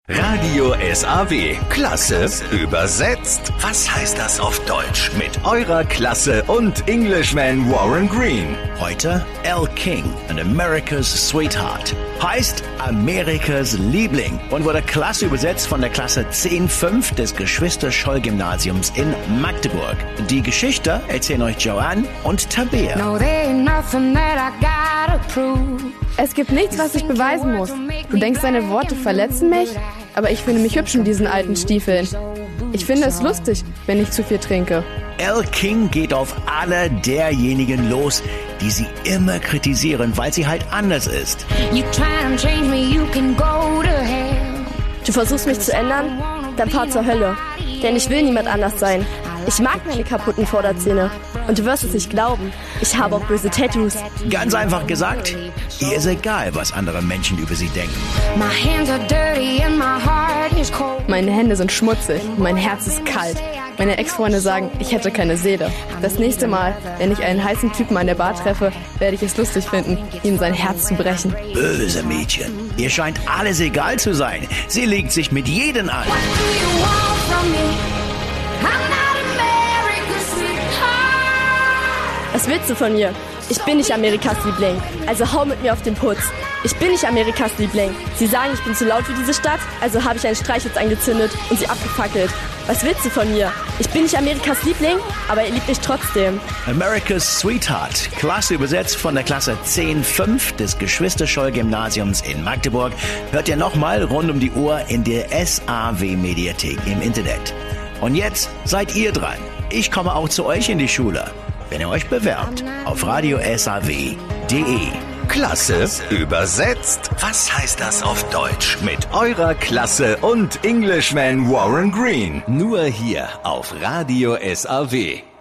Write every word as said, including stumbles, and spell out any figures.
Radio S A W. Klasse übersetzt. Was heißt das auf Deutsch? Mit eurer Klasse und Englishman Warren Green. Heute Elle King and America's Sweetheart. Heißt Amerikas Liebling und wurde klasse übersetzt von der Klasse zehn fünf des Geschwister-Scholl-Gymnasiums in Magdeburg. Die Geschichte erzählen euch Joanne und Tabea. No, there ain't nothing that I gotta prove. Es gibt nichts, was ich beweisen muss. Du denkst, deine Worte verletzen mich? Aber ich finde mich hübsch in diesen alten Stiefeln. Ich finde es lustig, wenn ich zu viel trinke. Elle King geht auf alle derjenigen los, die sie immer kritisieren, weil sie halt anders ist. You try and change me, you can go to hell. Du versuchst mich zu ändern? Dann fahr zur Hölle. Denn ich will niemand anders sein. Ich mag meine kaputten Vorderzähne. Und du wirst es nicht glauben. Ich habe auch böse Tattoos. Ganz einfach gesagt, ihr ist egal, was andere Menschen über sie denken. My hands are dirty and my heart is cold. Meine Hände sind schmutzig, mein Herz ist kalt. Meine Ex-Freunde sagen, ich hätte keine Seele. Das nächste Mal, wenn ich einen heißen Typen an der Bar treffe, werde ich es lustig finden, ihm sein Herz zu brechen. Böse Mädchen, ihr scheint alles egal zu sein. Sie legt sich mit jedem an. What do you want from me? I'm not America's sweetheart. Was willst du von mir? Ich bin nicht Amerikas Liebling, also hau mit mir auf den Putz. Ich bin nicht Amerikas Liebling. Sie sagen, ich bin zu laut für diese Stadt, also habe ich ein Streichholz angezündet und sie abgefackelt. Was willst du von mir? Ich bin nicht Amerikas Liebling, aber ihr liebt mich trotzdem. America's Sweetheart, klasse übersetzt von der Klasse zehn fünf des Geschwister-Scholl-Gymnasiums in Magdeburg, hört ihr nochmal rund um die Uhr in der S A W-Mediathek im Internet. Und jetzt seid ihr dran. Ich komme auch zu euch in die Schule, wenn ihr euch bewerbt auf radio S A W punkt de. Klasse übersetzt. Was heißt das auf Deutsch? Mit eurer Klasse und Englishman Warren Green. Nur hier auf Radio S A W.